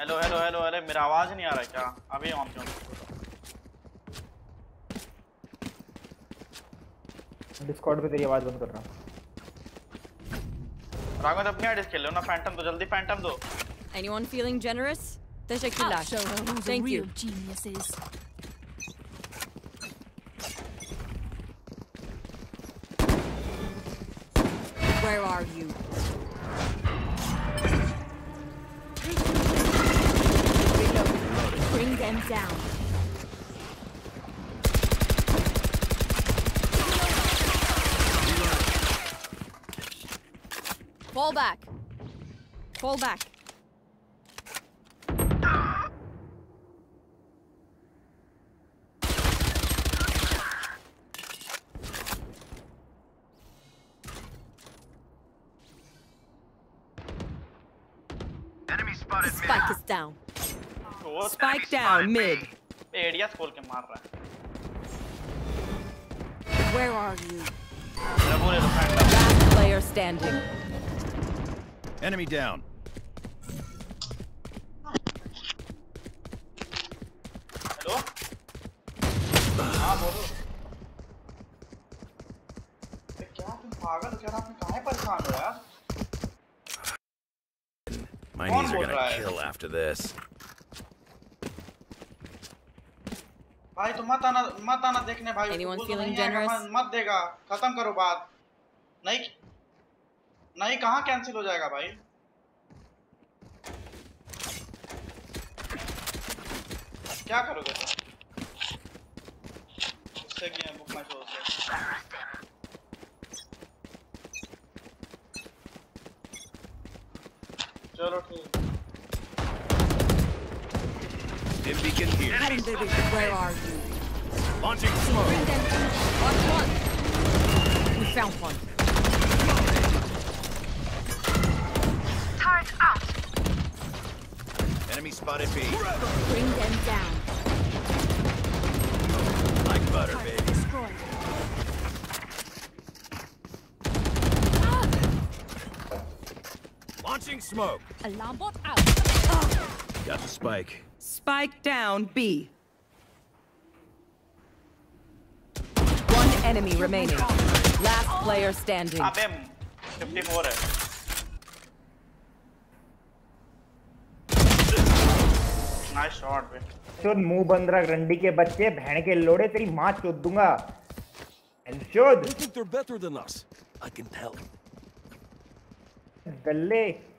Hello hello hello, अरे मेरा आवाज नहीं आ रहा क्या? अभी ऑन क्यों? डिस्कॉर्ड पे तेरी आवाज बंद कर रहा हूं। राघव अपनी आईडी खेल लो ना, फैंटम दो जल्दी, फैंटम दो। Anyone feeling generous? Teşekkürler. Thank you. Geniuses. Where are you? Bring them down. Fall back. Fall back. Enemy spotted mid. Spike is down. वो Spike down mid. एरिया खोल के मार रहा है। Where are you? मेरा बोले तो phantom. Last player standing. Enemy down. Hello? हाँ बोलो। क्या तुम पागल हो क्या? आपने कहाँ है परेशान हो यार? My knees are gonna kill after this. भाई तो मत आना देखने भाई। Anyone तो feeling नहीं generous? आएगा, मत देगा, खत्म करो बात। नहीं नहीं कहाँ कैंसिल हो जाएगा भाई? क्या करोगे तुम? उससे गेम बुक मैच हो गया। चलो ठीक। Dim beacon here. Where are you? Launching smoke. Bring them down. Watch one. We found one. Turret out. Enemy spotted B. Bring them down. Like butter, baby. Destroyed. Launching smoke. Alarm bot out. Got the spike. Spike down B. One enemy remaining. Last player standing. अबे 54 है। Nice shot बे। चोद मुंह बंद रख रंडी के बच्चे, भैन के लोड़े, तेरी माँ चोद दूंगा। चोद। You think they're better than us? I can tell. गल्ले